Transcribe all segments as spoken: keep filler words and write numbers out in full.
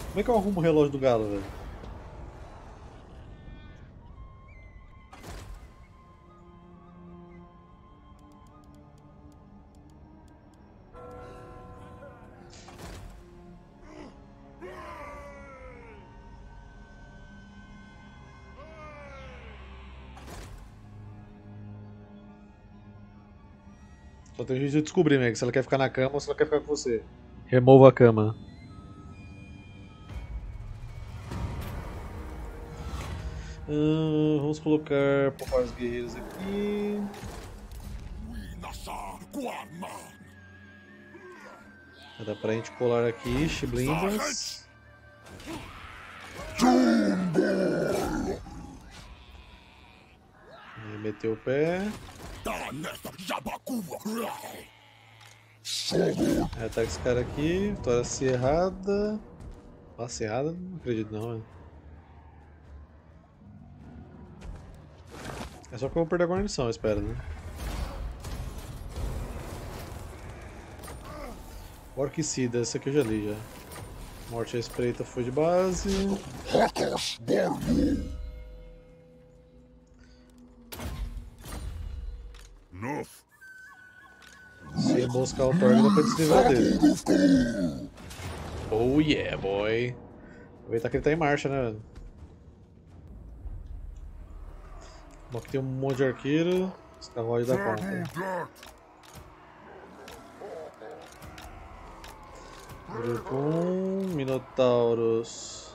Como é que eu arrumo o relógio do galo, velho? Só tem jeito de descobrir, Meg, se ela quer ficar na cama ou se ela quer ficar com você. Remova a cama. Hum, vamos colocar poupar os guerreiros aqui. Dá pra gente colar aqui, Shiblindas. E meteu o pé. É, ataca esse cara aqui. Vitória cerrada. Nossa, cerrada? Não acredito não, velho. É só que eu vou perder a guarnição, eu espero, né? Orquicida, essa aqui eu já li já. Morte à espreita foi de base. Se emboscar o Torg, dá pra desligar dele. Oh yeah, boy. Aproveitar que ele tá em marcha, né, velho? Bom, aqui tem um monte de arqueiro. Esse carruagem dá conta. Grupo um, Minotauros.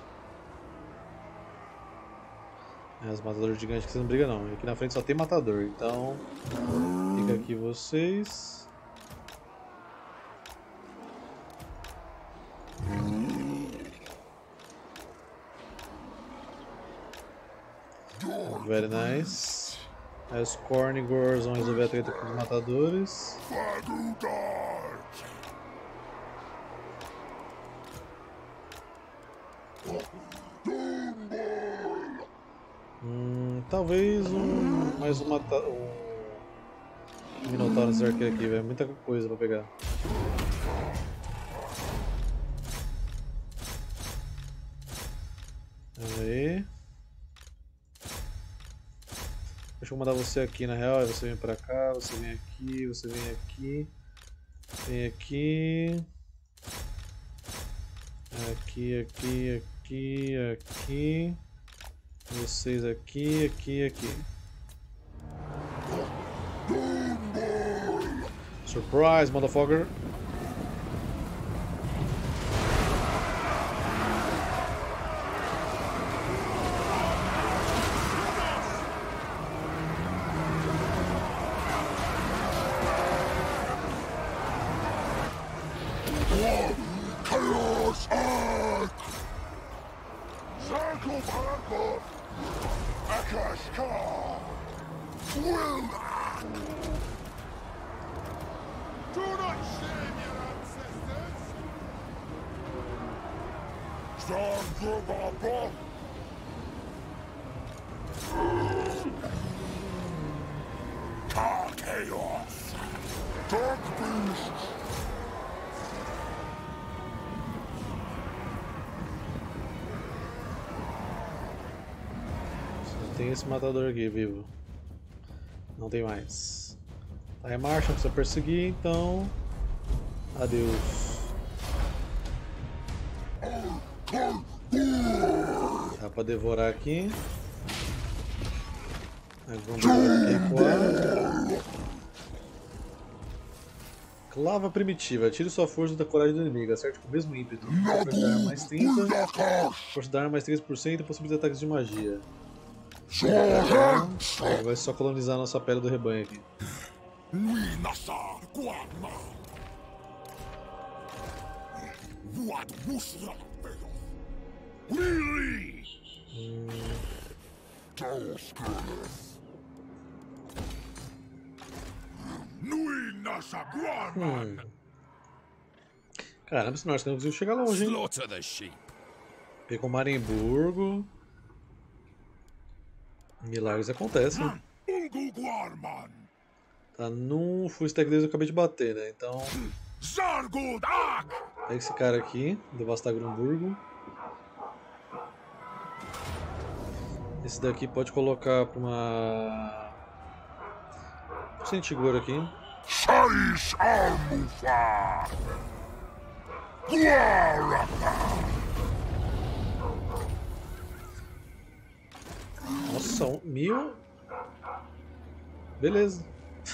É, os matadores gigantes que você não briga não. Aqui na frente só tem matador, então fica aqui vocês. Very nice. Aí os Cornigors vão resolver a treta com os matadores. Hum, talvez um. Mais um mata um Minotauro nesse arqueiro aqui, velho. Muita coisa pra pegar. Aí. Deixa eu mandar você aqui na real, aí você vem pra cá, você vem aqui, você vem aqui, vem aqui, aqui, aqui, aqui, aqui, vocês aqui, aqui, aqui. Surprise, motherfucker! Tem esse matador aqui vivo. Não tem mais. Tá em marcha, não precisa perseguir, então. Adeus. Dá pra devorar aqui. Aí vamos devorar aqui recuar. Clava primitiva. Tire sua força da coragem do inimigo. Acerte com o mesmo ímpeto. Força da arma mais trinta. Força da arma mais três por cento e possibilidade de ataques de magia. Ele vai só colonizar a nossa pele do rebanho aqui. Hum. Hum. Caramba, esse norte não conseguiu chegar longe, hein? Pegou Marienburgo. Milagres acontecem. Tá num full stack deles eu acabei de bater, né? Então. Pega esse cara aqui, devastar Grumburgo. Esse daqui pode colocar pra uma... Sentigor aqui. Sais Almufa! Nossa, um mil... Beleza.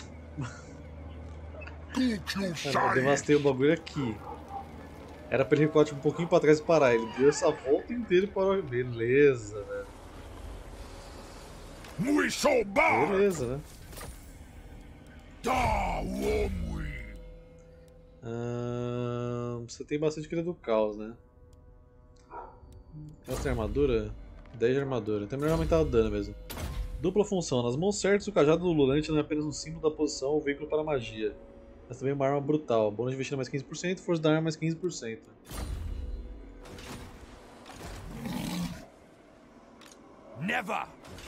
Cara, eu devastei o bagulho aqui. Era pra ele recuar tipo, um pouquinho pra trás e parar. Ele deu essa volta inteira e parou. Beleza, velho. Beleza, né? Ah, você tem bastante cria do caos, né? Você tem armadura? dez de armadura. Então é melhor aumentar o dano mesmo. Dupla função. Nas mãos certas, o cajado do Lulante não é apenas um símbolo da posição ou veículo para magia, mas também uma arma brutal. Bônus de investida mais quinze por cento, força da arma mais quinze por cento. Never!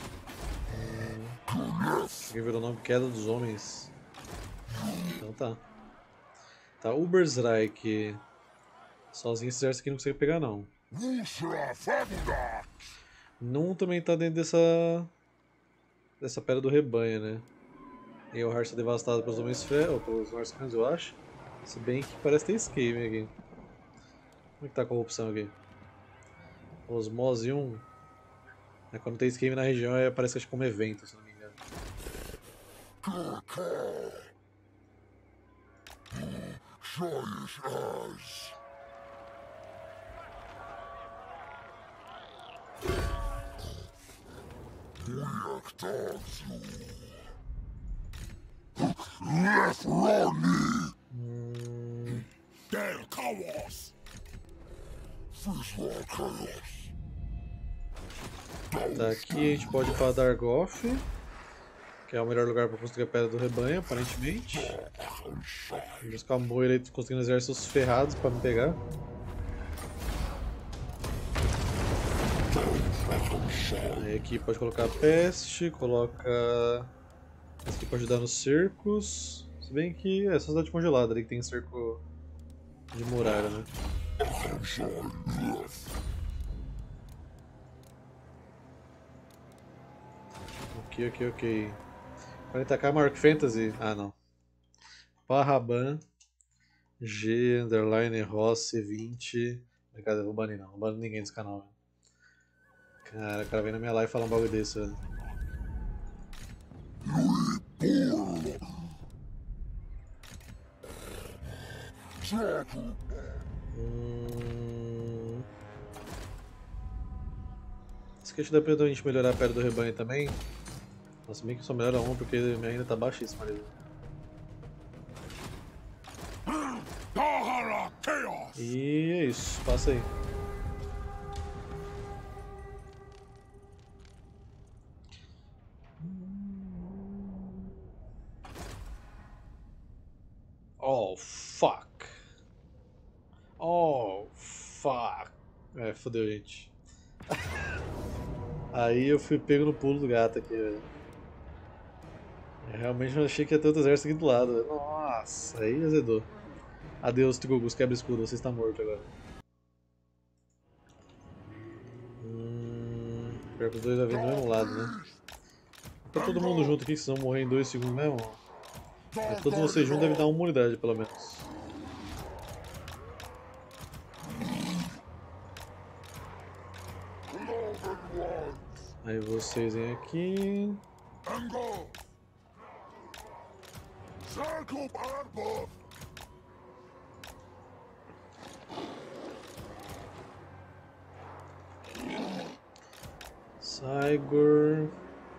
Aqui virou o nome Queda dos Homens. Então tá. Tá, Uberzreik. Sozinho esse exército aqui não consegue pegar não. Num também tá dentro dessa... dessa pedra do rebanho, né? E o Heart está devastado pelos Homens Ferro, ou pelos Norscans, eu acho. Se bem que parece ter escape aqui. Como é que tá a corrupção aqui? Osmose um. É, quando tem escape na região, é, parece que acho como evento, se não me engano. Hum... Tá, aqui a gente pode ir para Dargoth, que é o melhor lugar para construir a Pedra do Rebanho, aparentemente. Os Camboira conseguindo exércitos ferrados para me pegar. Aí aqui pode colocar a Peste, coloca... Esse aqui pode ajudar nos cercos. Se bem que é só cidade congelada ali que tem cerco de muralha, né? Ok, ok, ok. quarenta k Mark Fantasy? Ah, não. Parraban, G, Underline, Rossi, vinte. Brincadeira, eu vou banir não. Não bano ninguém desse canal. Né? Cara, o cara vem na minha live e fala um bagulho desse, velho. Hum... Esse aqui dá pra a gente melhorar a pedra do rebanho também. Nossa, bem que só melhora um porque minha ainda tá baixíssima ali. E é isso, passa aí. Oh, fuck. Oh, fuck. É, fodeu, gente. Aí eu fui pego no pulo do gato aqui, velho. Eu realmente não achei que ia ter outro exército aqui do lado, velho. Nossa, aí azedou. Adeus, Tigugus, quebra escudo, você está morto agora. Hum, pior que os dois vai vir do mesmo lado, né? Tá todo mundo junto aqui, que vocês vão morrer em dois segundos mesmo. Mas todos vocês juntos devem dar uma unidade, pelo menos. Aí vocês vêm aqui. Cygor.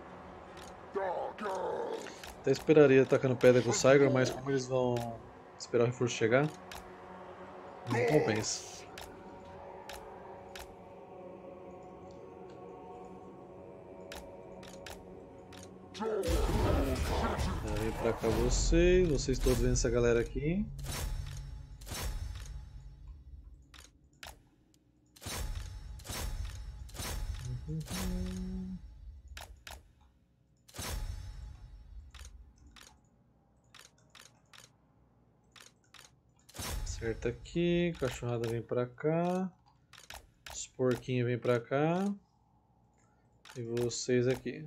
Até esperaria atacando pedra com o Cygor, mas como eles vão esperar o reforço chegar, não compensa. Vem pra cá vocês, vocês todos vendo essa galera aqui. Acerta aqui, cachorrada vem pra cá, os porquinhos vem pra cá, E vocês aqui.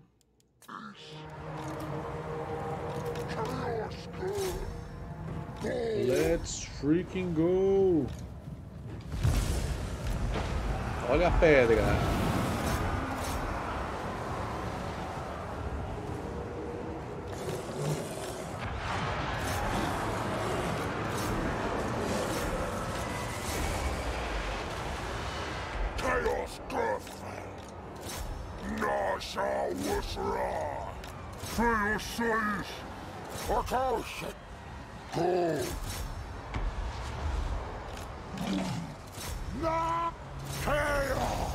Let's freaking go! Olha a pedra! Chaos Death! Nasha Wisra! Feio seis! Akasha! Go! Na Chaos!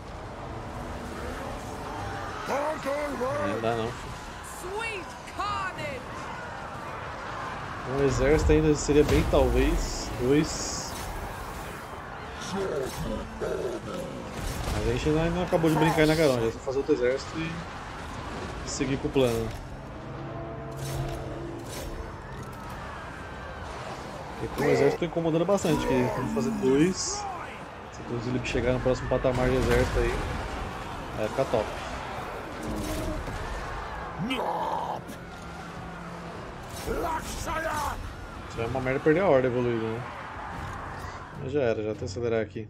Não dá não. Sweet carnage! Um exército ainda seria bem talvez dois. Mas a gente ainda não acabou de brincar aí na Garonde, é só fazer outro exército e seguir com o plano. E com o exército tô incomodando bastante, que vamos fazer dois. Se o Zilip chegar no próximo patamar de exército aí, vai ficar top. Isso é uma merda perder a horda evoluída, né? Mas já era, já até acelerar aqui.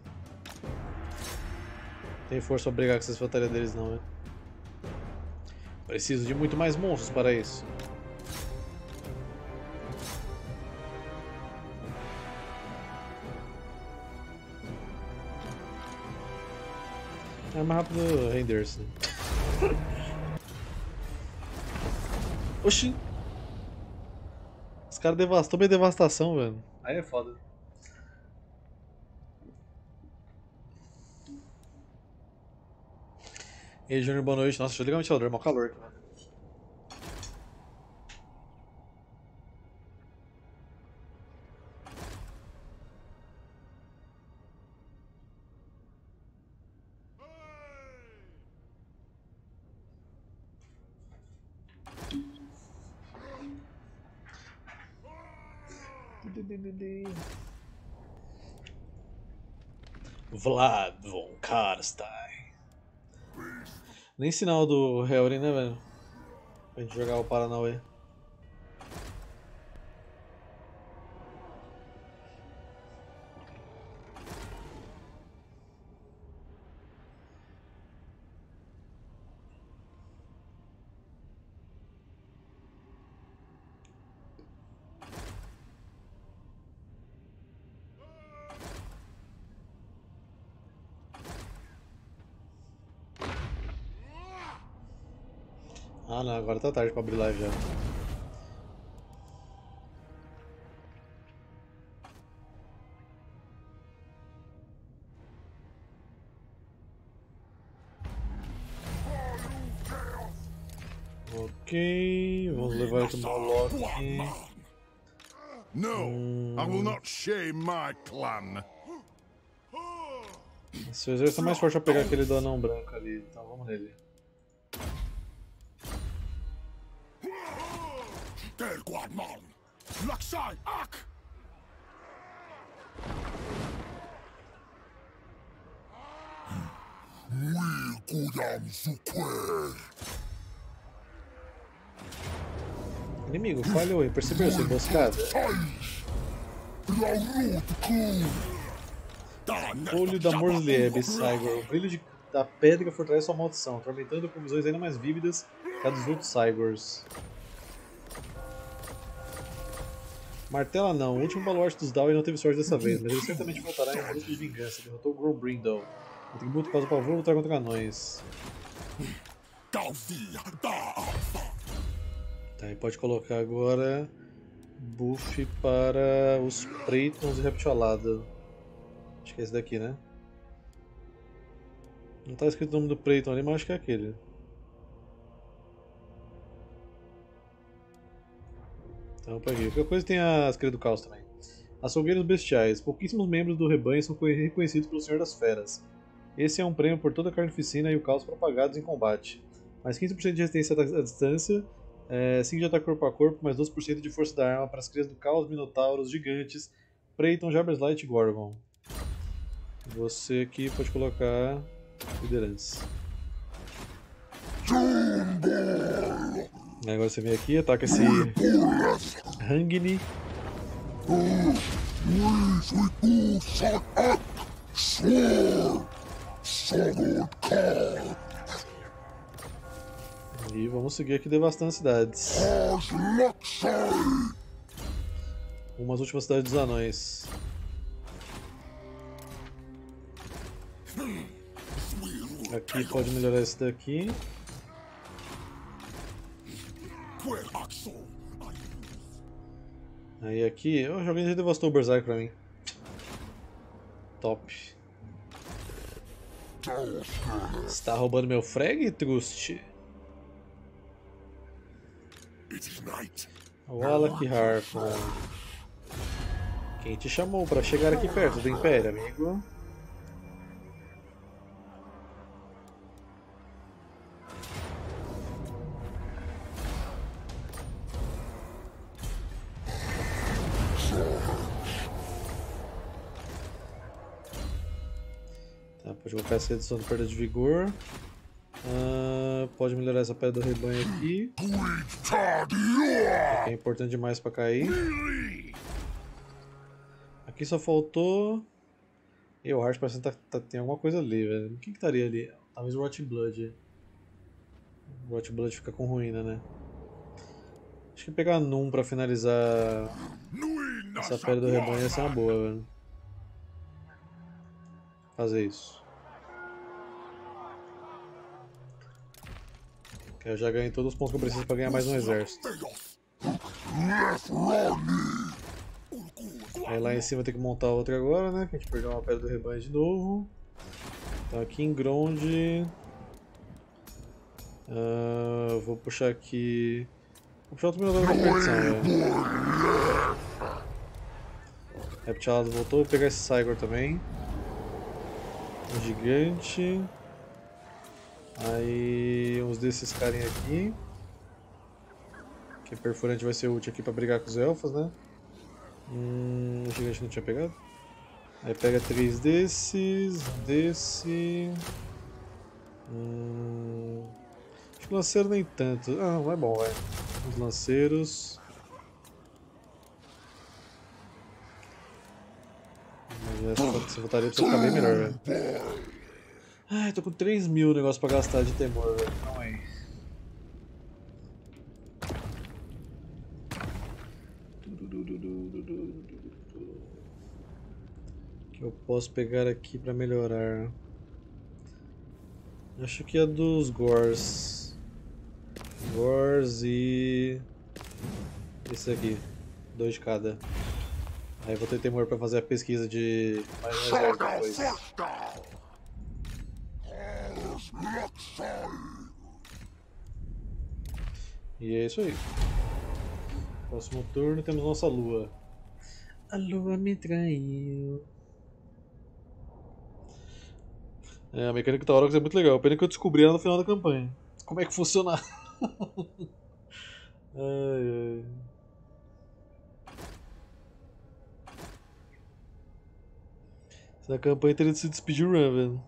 Não tem força pra brigar com essas fantasias deles não, né? Preciso de muito mais monstros para isso. É mais rápido render-se. Oxi! Os caras devastou minha devastação, velho. Aí é foda. E aí, Júnior, boa noite. Nossa, deixa eu ligar o ventilador, é mó calor aqui, mano. Vlad von Karstein. Nem sinal do Helry, né, velho? Pra gente jogar o Paranauê. Ah não, agora tá tarde pra abrir live já. Ok, vamos levar ele pro Moloch. No, Hum. I will not shame my clan. Seu exército é mais forte pra pegar aquele do anão branco ali, então vamos nele. Terguadman, Laksai Ak. We kudam suquer. Inimigo, falhou, percebeu sua emboscada? Olho da Morslieb, Cygor. O brilho de, da pedra fortalece sua maldição, atormentando com visões ainda mais vívidas que a dos outros Cygors. Martela não, o último baluarte dos Dawi não teve sorte dessa vez, mas ele certamente voltará em busca de vingança. Derrotou Grombrindle. O tributo causa pavor lutar contra anões. Tá, e pode colocar agora buff para os Preitons e Reptiolada. Acho que é esse daqui, né? Não tá escrito o nome do Preiton ali, mas acho que é aquele. Então, pra aqui. Qualquer coisa tem as crias do caos também. Açougueiros bestiais. Pouquíssimos membros do rebanho são reconhecidos pelo Senhor das Feras. Esse é um prêmio por toda a carnificina e o caos propagados em combate. Mais quinze por cento de resistência à distância, é, cinco de ataque corpo a corpo, mais doze por cento de força da arma para as crias do caos, minotauros, gigantes, Preiton, Jabberslight e Gorgon. Você aqui pode colocar liderança. Agora você vem aqui, ataca esse Hangni. E vamos seguir aqui devastando cidades. Umas últimas cidades dos anões. Aqui pode melhorar esse daqui. Aí aqui, oh, alguém já devastou o Berserk pra mim. Top. Você tá roubando meu frag, Trust? Wallach Harfon. Quem te chamou pra chegar aqui perto do Império, amigo? Tá, pode colocar essa redução de perda de vigor. Uh, pode melhorar essa pedra do rebanho aqui. Que é importante demais pra cair. Aqui só faltou. E o Heart parece que tá, tá, tem alguma coisa ali, velho. O que que estaria ali? Talvez o Rot Blood. O Rot Blood fica com ruína, né? Acho que pegar Num pra finalizar essa pedra do rebanho ia ser uma boa, velho. Fazer isso. Que eu já ganhei todos os pontos que eu preciso pra ganhar mais um exército. Aí lá em cima tem que montar outra agora, né? Que a gente perdeu uma pedra do rebanho de novo. Então aqui em Grond. Uh, vou puxar aqui. Vou puxar outro minerador de competição, velho. Reptilado voltou, vou pegar esse Cygor também. Um gigante. Aí uns desses carinha aqui. Que perfurante vai ser útil aqui pra brigar com os elfos, né? Hum, o gigante não tinha pegado. Aí pega três desses, um desse. Hum, acho que o lanceiro nem tanto. Ah, não, é bom, vai. Os lanceiros. Mas essa voltaria pra ficar bem melhor, velho. Ai, tô com três mil negócio pra gastar de temor, velho. Calma aí. Que eu posso pegar aqui pra melhorar? Acho que é dos Gors. Gors e... esse aqui. Dois de cada. Aí vou ter temor pra fazer a pesquisa de mais um exército depois. E é isso aí. Próximo turno temos nossa lua. A lua me traiu. É, a mecânica da Aurochs é muito legal. Pena que eu descobri ela no final da campanha. Como é que funciona? Ai, ai. Essa campanha teria de se despedir run, velho.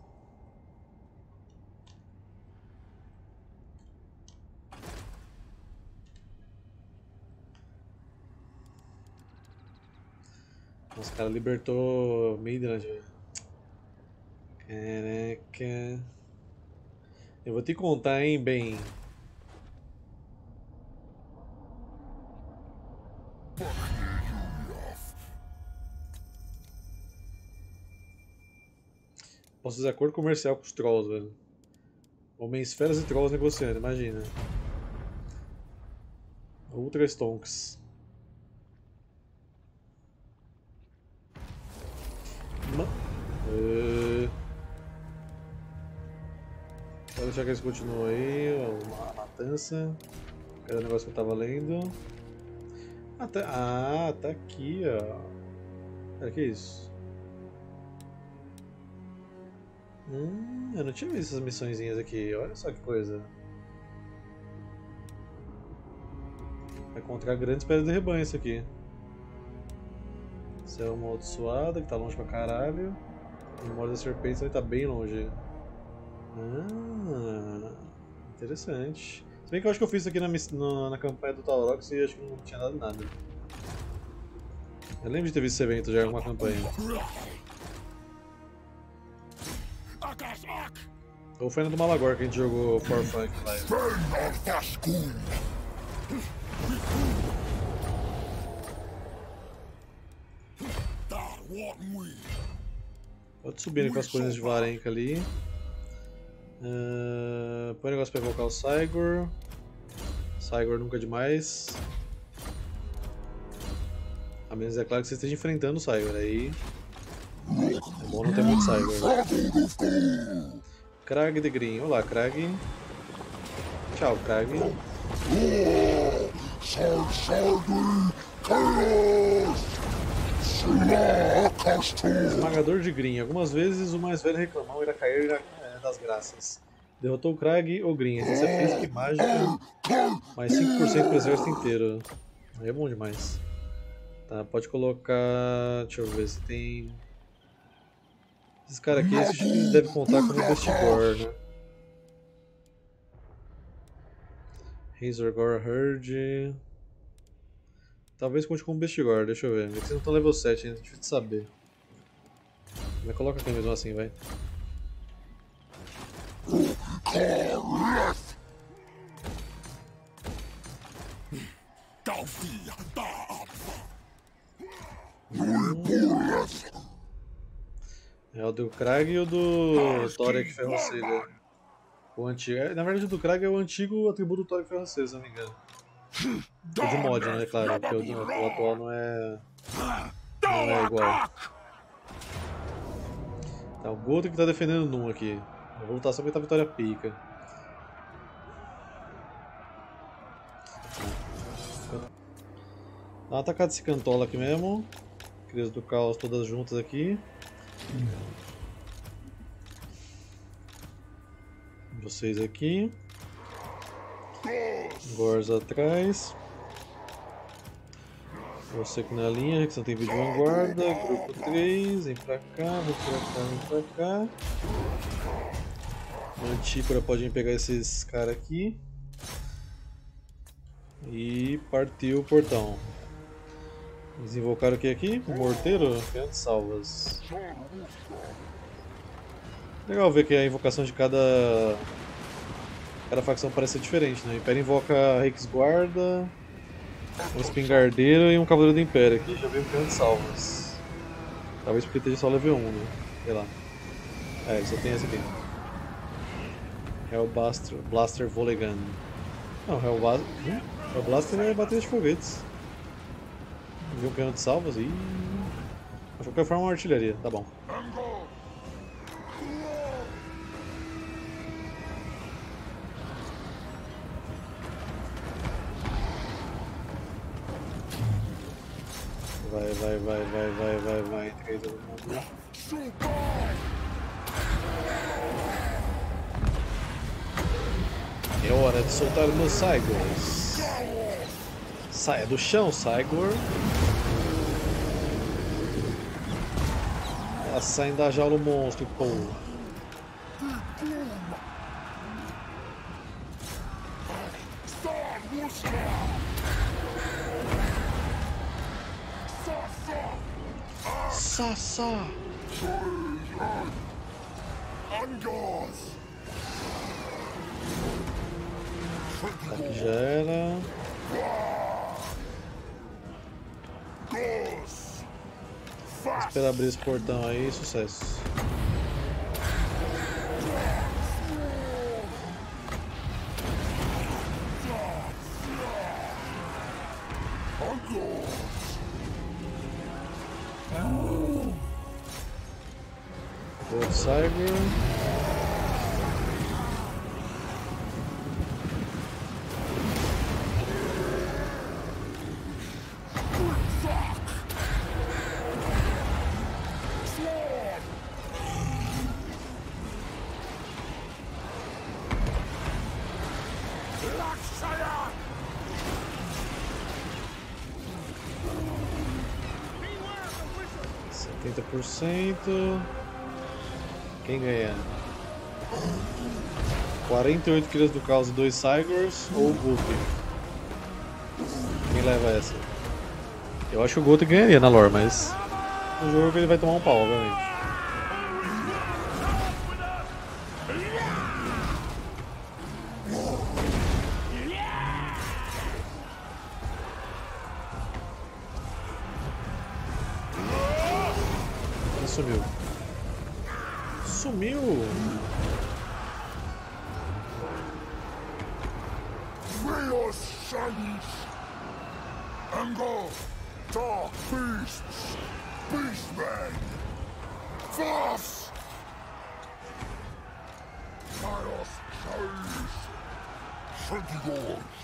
Nossa, o cara libertou Midland, velho. Caraca. Eu vou te contar, hein, bem. Posso fazer acordo comercial com os Trolls, velho. Homens feras e Trolls negociando, imagina. Ultra Stonks. Ma uh... Vou deixar que eles continuem aí, a matança. Cadê o negócio que eu tava lendo? Ah, tá, ah, tá aqui, ó. Pera, que isso? Hum, eu não tinha visto essas missõezinhas aqui, olha só que coisa. Vai encontrar grandes pedras de rebanho isso aqui. Isso é uma amaldiçoada que tá longe pra caralho. Memória das serpentes vai tá bem longe. Ah, Interessante. Se bem que eu acho que eu fiz isso aqui na, na, na campanha do Talrox e acho que não tinha dado nada. Eu lembro de ter visto esse evento já em alguma campanha. Ou foi na do Malagor que a gente jogou For Fun lá. Pode subir ali com as colinas de Varenka ali. Uh, põe o negócio pra invocar o Cygor. Cygor nunca é demais. A menos é claro que você esteja enfrentando o Cygor. Aí é bom não ter muito Cygor. Krag de Green. Olá, Krag. Tchau, Krag. Esmagador de Green. Algumas vezes o mais velho reclamão irá cair é, das graças. Derrotou o Krag ou Green. Essa é física e mágica. Mais cinco por cento para o exército inteiro. Aí é bom demais. Tá, pode colocar. Deixa eu ver se tem. Esses caras aqui, esses eles devem contar como Vestigor, né? Razorgore Herd. Talvez conte como Vestigor, deixa eu ver. Eles não estão level sete ainda, é difícil de saber. Mas coloca aqui mesmo assim, vai. É o do Krag e o do Thorek Ferrocilha. O antigo. Na verdade, o do Krag é o antigo atributo do Thorek Ferrocilha, se não me engano. O de mod, né? Claro, porque o, do, o atual não é. Não é igual. Tá, o Golden que tá defendendo o Num aqui. Eu vou lutar só pra evitar a vitória pica. Dá uma atacada desse Cantola aqui mesmo. Crias do Caos todas juntas aqui. Vocês aqui. Gors atrás. Você aqui na linha, que você tem vídeo de vanguarda. Grupo três, vem pra cá, vem pra cá, vem pra cá. Mantícora pode vir pegar esses caras aqui. E partiu o portão. Eles invocaram o que aqui? O morteiro? Canto de salvas. Legal ver que a invocação de cada cada facção parece ser diferente, né? O Império invoca a Reiksguarda, um espingardeiro e um cavaleiro do Império. Aqui já veio um canto de salvas. Talvez porque esteja só level um, né? Sei lá. É, só tem esse aqui. Hellblaster Blaster Volegan. Não, Hellblaster. Hellblaster é bateria de foguetes. Viu um canhão de salvas e. De qualquer forma, uma artilharia, tá bom. Vai, vai, vai, vai, vai, vai, vai. Entra aí todo mundo. É hora de soltar meus Cygors. Saia do chão, Cygor. Ela saindo da jaula o monstro, pô. Sassa. Aqui já era. Esperar abrir esse portão aí, sucesso. Outro Cygor. setenta por cento. Quem ganha? quarenta e oito Crias do Caos e dois Cygors ou o Guthrie? Quem leva essa? Eu acho que o Guthrie ganharia na lore, mas no jogo ele vai tomar um pau, obviamente. Ele sumiu. Sumiu! Your sons! Angle! Dark beasts! Beastmen! Force! Chaos Chaos! Sentinels!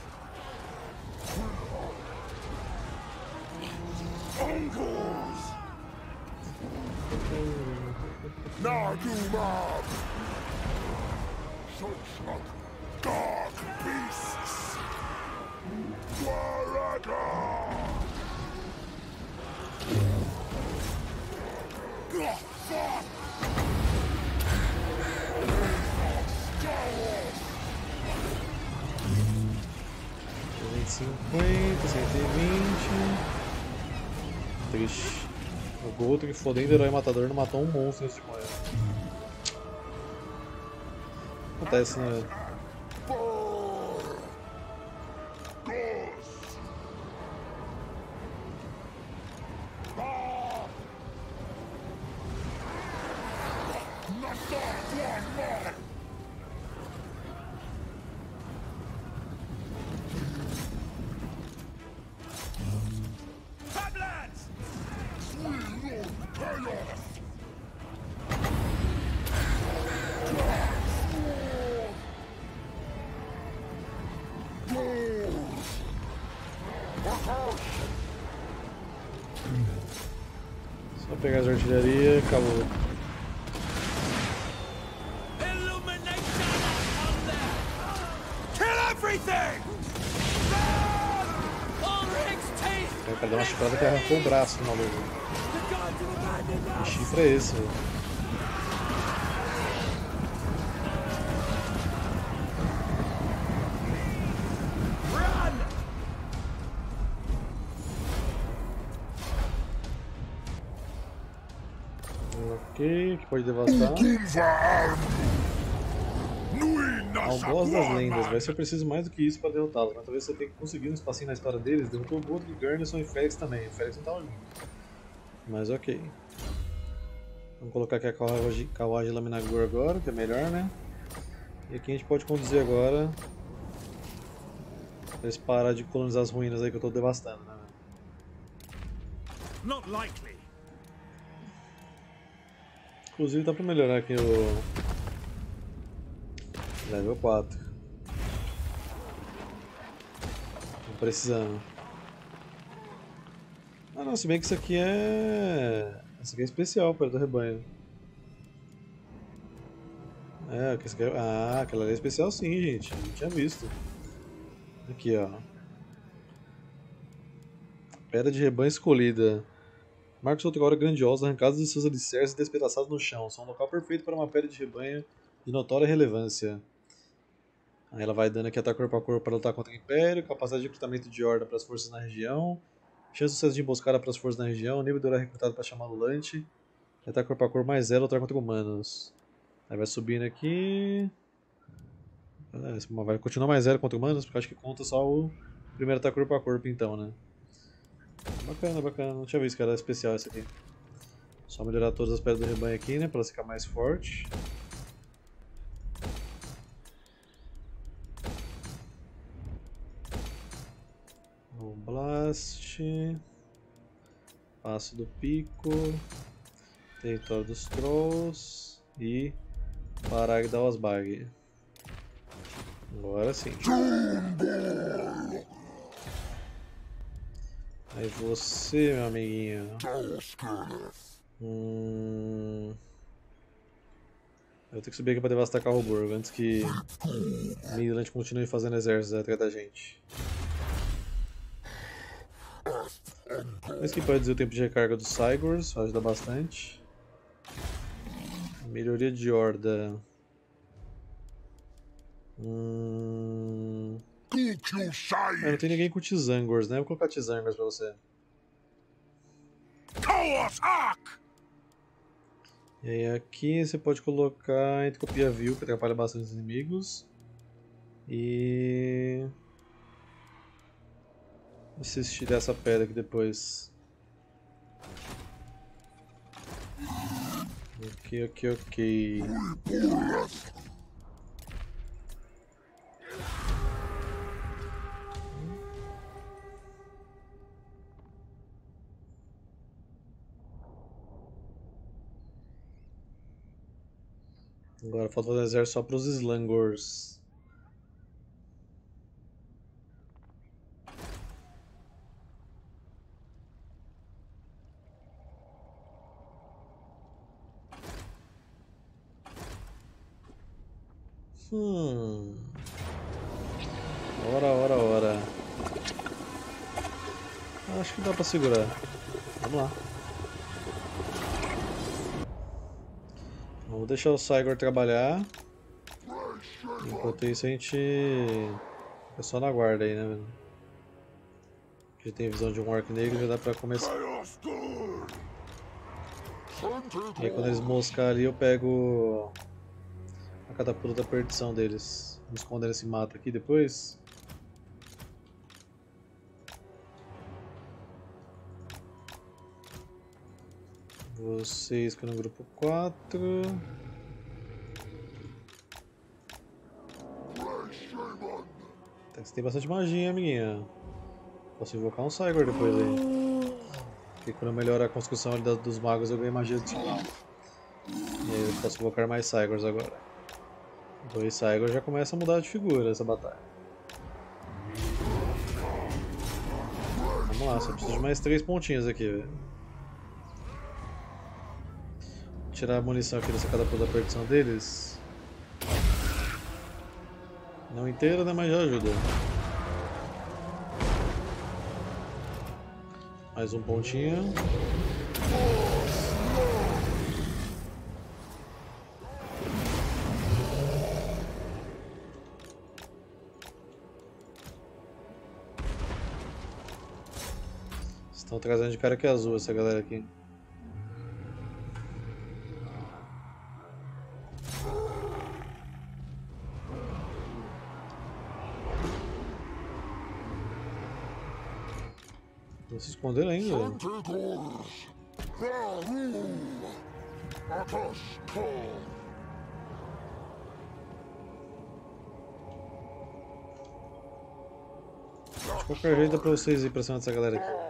Uncles! Nagumab! Such dark beasts! Waraka! Fuck! trezentos e cinquenta, cento e vinte. Triste. O Guthrie, fodendo herói matador, não matou um monstro antes de morrer. Acontece, né? Só pegar as artilharia e acabou. O cara deu uma chifrada que arrancou o braço no maluco. Que chifre é esse, velho? Ok, que pode devastar. Ah, o boss das lendas, vai ser preciso mais do que isso para derrotá-los, mas talvez você tenha que conseguir um espacinho na história deles. Derrotou o Guthrie, Garnison e Félix também. O Félix não tava junto. Mas ok. Vamos colocar aqui a Kawaj, Kawaj Laminagur agora, que é melhor, né? E aqui a gente pode conduzir agora. Pra eles parar de colonizar as ruínas aí que eu tô devastando, né? Not likely. Inclusive dá pra melhorar aqui o level quatro. Tô precisando. Ah não, se bem que isso aqui é. Isso aqui é especial para do rebanho. É, que isso aqui é... Ah, aquela ali é especial sim, gente. Não tinha visto. Aqui, ó. Pedra de rebanho escolhida. Marcos outrora grandiosa, arrancados de seus alicerces e despedaçados no chão. São um local perfeito para uma pedra de rebanho de notória relevância. Aí ela vai dando aqui ataque corpo a corpo para lutar contra o Império, capacidade de recrutamento de horda para as forças na região, chance de sucesso de emboscada para as forças na região, nível de hora recrutado para chamar Lulante, ataque corpo a corpo mais zero, lutar contra humanos. Aí vai subindo aqui. É, vai continuar mais zero contra humanos, porque acho que conta só o primeiro ataque corpo a corpo então, né? Bacana, bacana. Não tinha visto que era especial esse aqui. Só melhorar todas as pedras do rebanho aqui, né? Pra ela ficar mais forte. O Blast. Passo do Pico. Território dos Trolls. E Parag da Osbag. Agora sim. Aí você, meu amiguinho. Hum... Eu vou ter que subir aqui pra devastar Carroburgo antes que Midland continue fazendo exércitos atrás da gente. Mas que pode reduzir o tempo de recarga dos Cygors, vai ajudar bastante. Melhoria de horda. Hum... Cook your Ah, não side. tem ninguém com Tizangors, né? Vou colocar Tizangors pra você. Chaos Ark. E aí aqui você pode colocar Entropia Vil, que atrapalha bastante os inimigos. E... assistir dessa pedra aqui depois. Ok, ok, ok. Agora falta fazer exército só para os Slangors. Hum. Ora, ora, ora. Acho que dá pra segurar. Vamos lá. Vamos deixar o Cygor trabalhar. Enquanto isso a gente fica só na guarda aí, né, velho? A gente tem visão de um Orc negro, já dá pra começar. Chaos good. E aí quando eles moscar ali eu pego a catapulta da perdição deles. Vamos esconder esse mato aqui depois. Vocês ficam no grupo quatro. Você tem bastante magia, amiguinha. Posso invocar um Cygor depois aí. Porque quando eu melhorar a construção ali dos magos eu ganho magia adicional. E aí eu posso invocar mais Cygors agora. Dois Cygors já começa a mudar de figura essa batalha. Vamos lá, só preciso de mais três pontinhos aqui, velho. Vou tirar a munição aqui dessa catapulta da perdição deles. Não inteira, né, mas já ajuda. Mais um pontinho. Estão trazendo de cara que é azul essa galera aqui. Vou se esconder ainda. Tentacles. Baru. Akashka. De qualquer jeito dá pra vocês ir pra cima dessa galera aqui.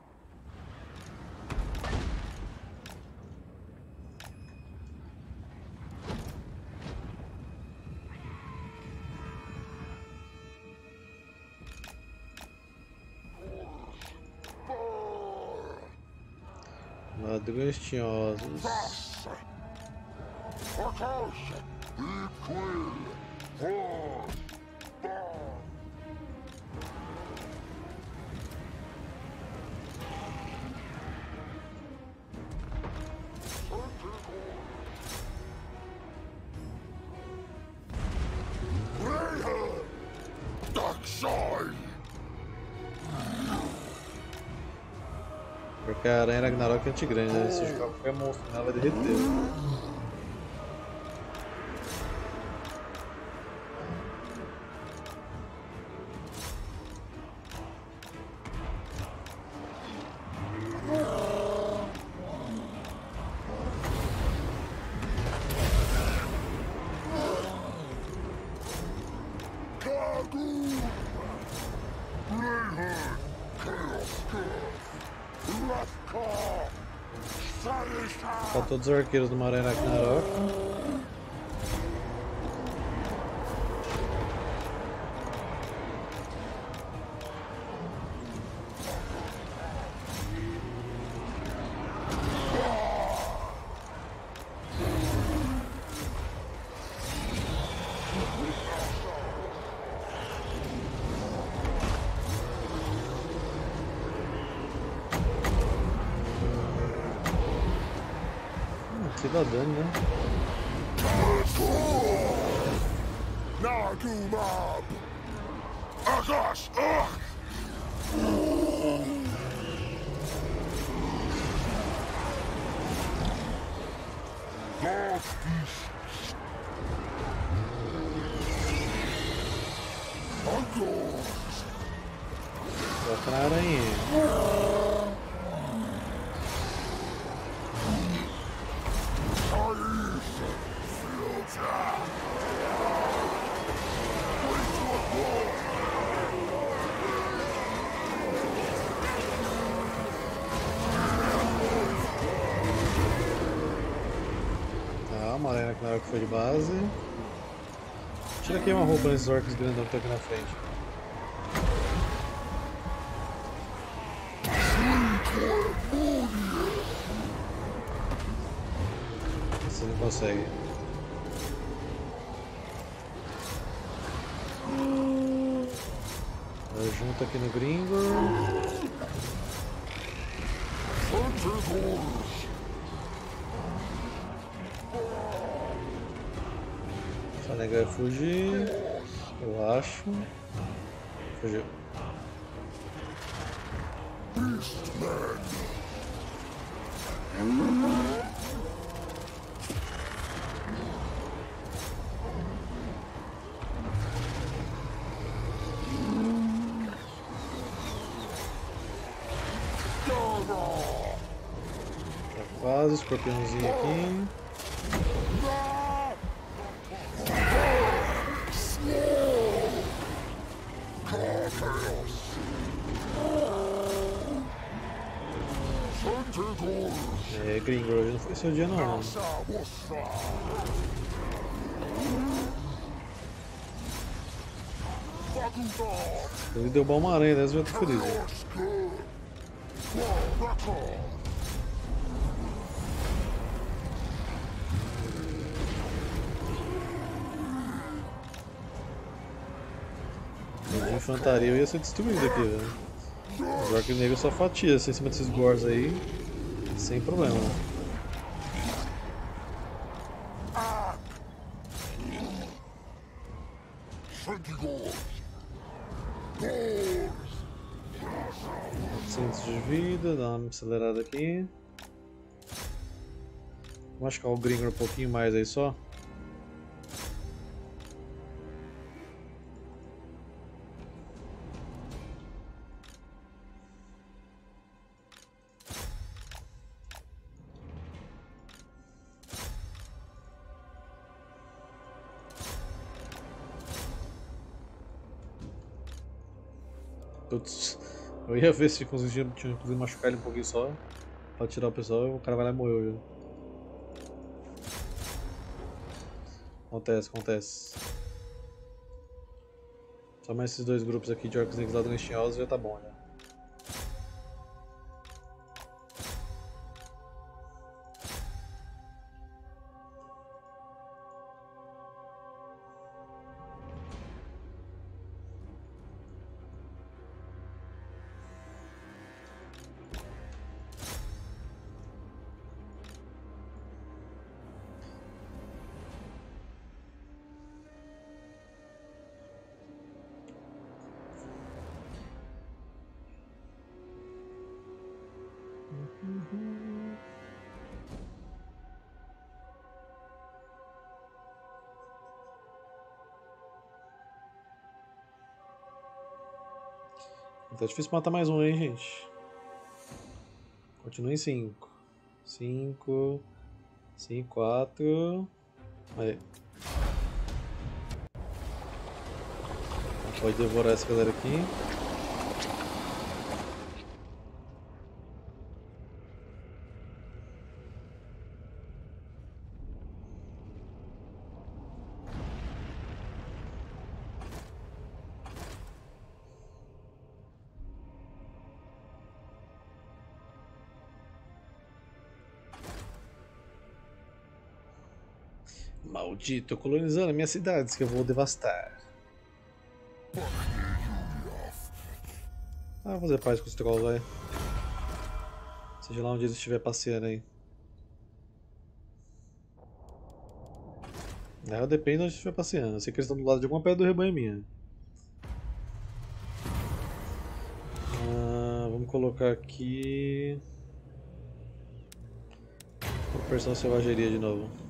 Ladrões. Akash. Equal. Horse. Porque a aranha Ragnarok é antigrande, né? Se jogar qualquer monstro nela vai derreter. Tá todos os arqueiros do Aranha Ragnarok. Que dá dano, né? Nagumab! Akash! Ugh! Toca na aranha. Tá, uma aranha na hora que foi de base. Tira aqui uma roupa nesses orcs grandão que tá aqui na frente. Você não consegue. Eu junto aqui no gringo. Essa nega vai fugir. Eu acho. Fugiu. Tá quase, escorpiãozinho aqui. É, gringo, hoje não foi seu dia não. Ele deu uma aranha dessa, eu já tô feliz. De infantaria eu ia ser destruído aqui, velho. O orc negro só fatia assim, em cima desses gores aí, sem problema. oitocentos de vida, dá uma acelerada aqui. Vou machucar o Gringor um pouquinho mais aí só. Putz, eu ia ver se conseguia inclusive machucar ele um pouquinho só pra tirar o pessoal e o cara vai lá e morreu já. Acontece, acontece. Só mais esses dois grupos aqui de orcs exilados nestinhosos já tá bom já. Tá difícil matar mais um, hein, gente? Continua em cinco. cinco. cinco, quatro. Aí. Pode devorar essa galera aqui. Maldito, colonizando minhas cidades que eu vou devastar. Ah, vou fazer paz com os trolls, vai. Seja lá onde eles estiver passeando aí. É, depende de onde estiver passeando. Eu sei que eles estão do lado de alguma pedra do rebanho minha. Ah, vamos colocar aqui. Vou prestar selvageria de novo.